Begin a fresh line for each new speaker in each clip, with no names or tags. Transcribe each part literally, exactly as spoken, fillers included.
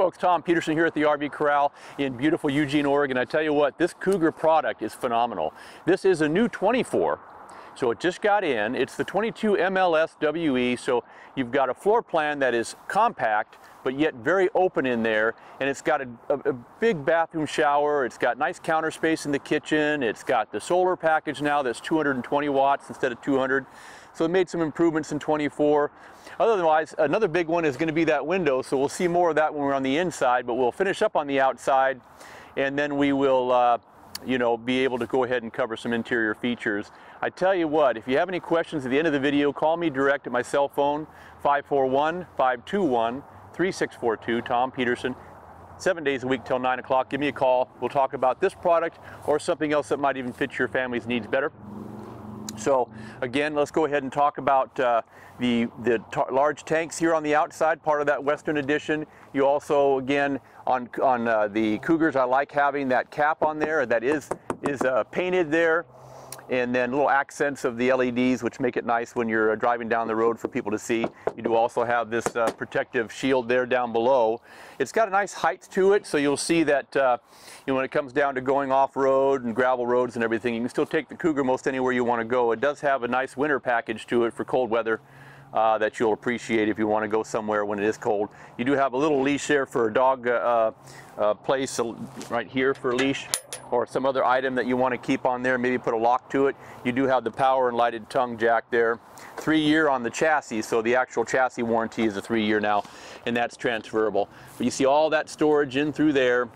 folks, Tom Peterson here at the R V Corral in beautiful Eugene, Oregon. I tell you what, this Cougar product is phenomenal. This is a new twenty-four, so it just got in. It's the twenty-two M L S W E, so you've got a floor plan that is compact, but yet very open in there, and it's got a, a, a big bathroom shower. It's got nice counter space in the kitchen. It's got the solar package now that's two hundred twenty watts instead of two hundred. So it made some improvements in twenty-four. Otherwise, another big one is going to be that window, so we'll see more of that when we're on the inside, but we'll finish up on the outside, and then we will uh, you know, be able to go ahead and cover some interior features. I tell you what, if you have any questions at the end of the video, call me direct at my cell phone, five four one, five two one, three six four two, Tom Peterson, seven days a week till nine o'clock. Give me a call. We'll talk about this product or something else that might even fit your family's needs better. So again, let's go ahead and talk about uh, the, the large tanks here on the outside, part of that Western Edition. You also, again, on, on uh, the Cougars, I like having that cap on there that is, is uh, painted there. And then little accents of the L E Ds, which make it nice when you're driving down the road for people to see. You do also have this uh, protective shield there down below. It's got a nice height to it, so you'll see that uh, you know, when it comes down to going off-road and gravel roads and everything, you can still take the Cougar most anywhere you want to go. It does have a nice winter package to it for cold weather uh, that you'll appreciate if you want to go somewhere when it is cold. You do have a little leash there for a dog uh, uh, place right here for a leash, or some other item that you want to keep on there, maybe put a lock to it. You do have the power and lighted tongue jack there. Three year on the chassis, so the actual chassis warranty is a three year now, and that's transferable. But you see all that storage in through there.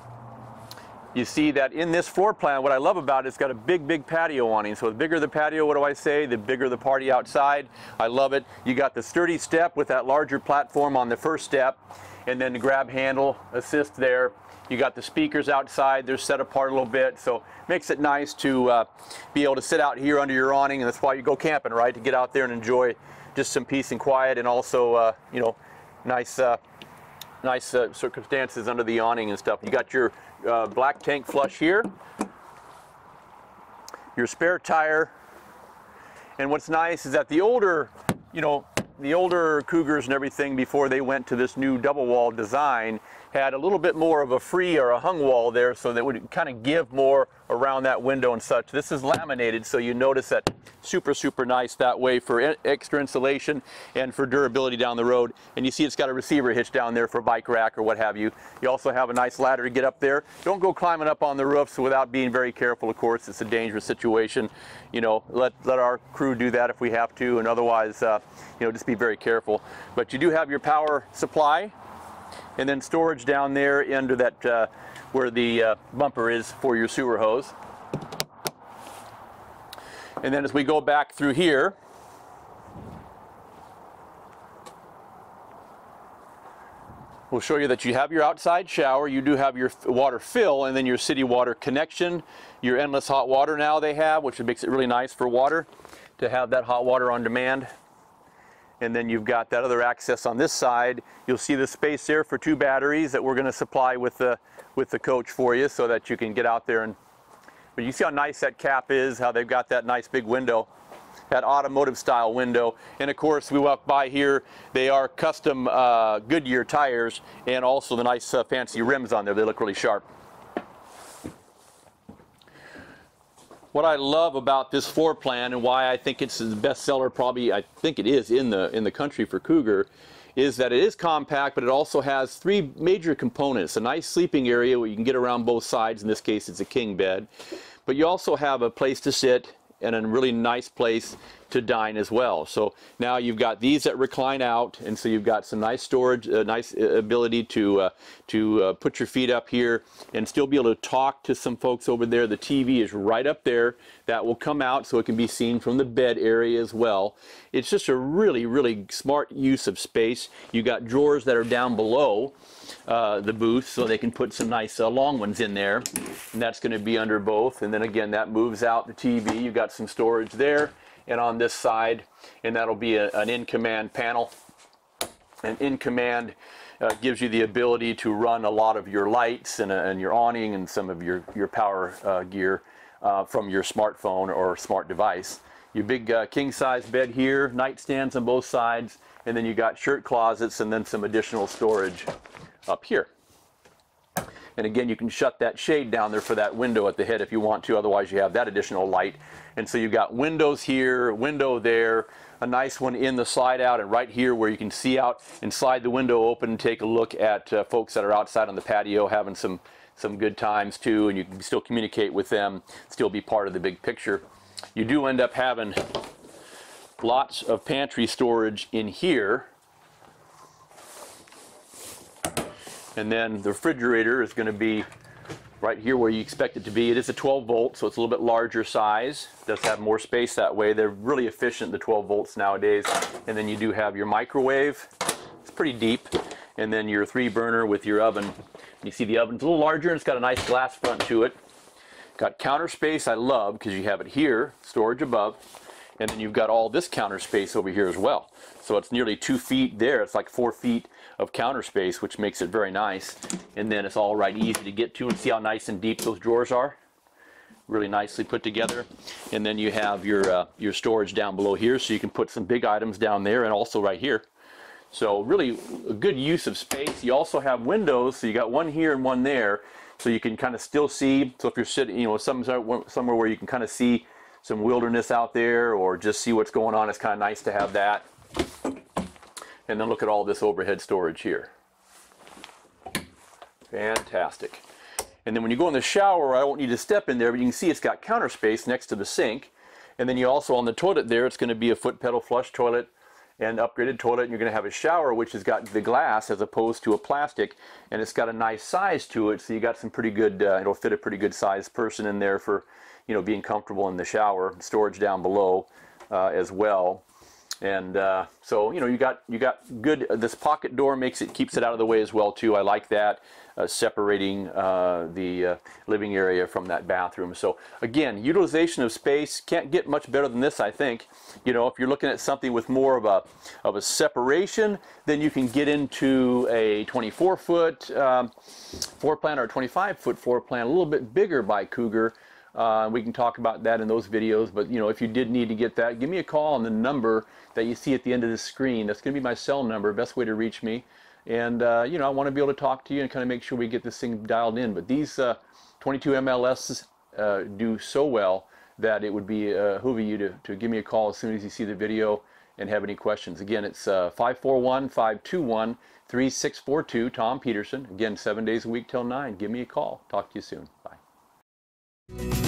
You see that in this floor plan, what I love about it, it's got a big, big patio awning. So the bigger the patio, what do I say? The bigger the party outside. I love it. You got the sturdy step with that larger platform on the first step, and then the grab handle assist there. You got the speakers outside, they're set apart a little bit, so makes it nice to uh, be able to sit out here under your awning, and that's why you go camping, right? To get out there and enjoy just some peace and quiet, and also, uh, you know, nice, uh, nice uh, circumstances under the awning and stuff. You got your uh, black tank flush here, your spare tire, and what's nice is that the older, you know, the older Cougars and everything before they went to this new double wall design had a little bit more of a free or a hung wall there, so that would kind of give more around that window and such. This is laminated, so you notice that super, super nice that way for extra insulation and for durability down the road. And you see it's got a receiver hitch down there for a bike rack or what have you. You also have a nice ladder to get up there. Don't go climbing up on the roofs without being very careful, of course. It's a dangerous situation. You know, let, let our crew do that if we have to, and otherwise, uh, you know, just be very careful. But you do have your power supply, and then storage down there under that uh, where the uh, bumper is for your sewer hose. And then as we go back through here, we'll show you that you have your outside shower, you do have your water fill, and then your city water connection, your endless hot water now they have, which makes it really nice for water to have that hot water on demand. And then you've got that other access on this side. You'll see the space there for two batteries that we're going to supply with the with the coach for you, so that you can get out there and. But you see how nice that cap is, how they've got that nice big window, that automotive style window. And of course, we walk by here, they are custom uh, Goodyear tires, and also the nice uh, fancy rims on there. They look really sharp. What I love about this floor plan, and why I think it's the best seller, probably I think it is in the in the country for Cougar, is that it is compact, but it also has three major components. A nice sleeping area where you can get around both sides. In this case, it's a king bed. But you also have a place to sit and a really nice place to dine as well. So now you've got these that recline out, and so you've got some nice storage, a nice ability to uh, to uh, put your feet up here and still be able to talk to some folks over there. The T V is right up there. That will come out so it can be seen from the bed area as well. It's just a really, really smart use of space. You got drawers that are down below uh, the booth, so they can put some nice uh, long ones in there, and that's going to be under both. And then again, that moves out the T V. You've got some storage there and on this side, and that'll be a, an in-command panel. And in-command uh, gives you the ability to run a lot of your lights and, uh, and your awning and some of your, your power uh, gear uh, from your smartphone or smart device. Your big uh, king-size bed here, nightstands on both sides, and then you got shirt closets and then some additional storage up here. And again, you can shut that shade down there for that window at the head if you want to, otherwise you have that additional light. And so you've got windows here, window there, a nice one in the slide out, and right here where you can see out and slide the window open and take a look at uh, folks that are outside on the patio having some, some good times too, and you can still communicate with them, still be part of the big picture. You do end up having lots of pantry storage in here. And then the refrigerator is going to be right here where you expect it to be. It is a twelve volt, so it's a little bit larger size. It does have more space that way. They're really efficient, the twelve volts nowadays. And then you do have your microwave. It's pretty deep. And then your three burner with your oven. You see the oven's a little larger and it's got a nice glass front to it. Got counter space I love because you have it here, storage above. And then you've got all this counter space over here as well. So it's nearly two feet there. It's like four feet of counter space, which makes it very nice. And then it's all right easy to get to, and see how nice and deep those drawers are. Really nicely put together. And then you have your uh, your storage down below here, so you can put some big items down there, and also right here. So really a good use of space. You also have windows, so you got one here and one there, so you can kind of still see. So if you're sitting, you know, somewhere somewhere where you can kind of see some wilderness out there, or just see what's going on, it's kind of nice to have that. And then look at all this overhead storage here. Fantastic. And then when you go in the shower, I won't need to step in there, but you can see it's got counter space next to the sink. And then you also, on the toilet there, it's going to be a foot pedal flush toilet and upgraded toilet, and you're going to have a shower which has got the glass as opposed to a plastic, and it's got a nice size to it, so you got some pretty good, uh, it'll fit a pretty good sized person in there for, you know, being comfortable in the shower. Storage down below uh, as well. And uh, so, you know, you got you got good. Uh, this pocket door makes it, keeps it out of the way as well too. I like that, uh, separating uh, the uh, living area from that bathroom. So again, utilization of space can't get much better than this, I think. You know, if you're looking at something with more of a of a separation, then you can get into a twenty-four foot um, floor plan or a twenty-five foot floor plan, a little bit bigger by Cougar. Uh, we can talk about that in those videos, but you know, if you did need to get that, give me a call on the number that you see at the end of the screen. That's going to be my cell number, best way to reach me. And uh, you know, I want to be able to talk to you and kind of make sure we get this thing dialed in. But these uh, twenty-two M L Ss uh, do so well that it would be uh, behoove you to, to give me a call as soon as you see the video and have any questions. Again, it's uh, five four one, five two one, three six four two, Tom Peterson. Again, seven days a week till nine. Give me a call. Talk to you soon. Bye.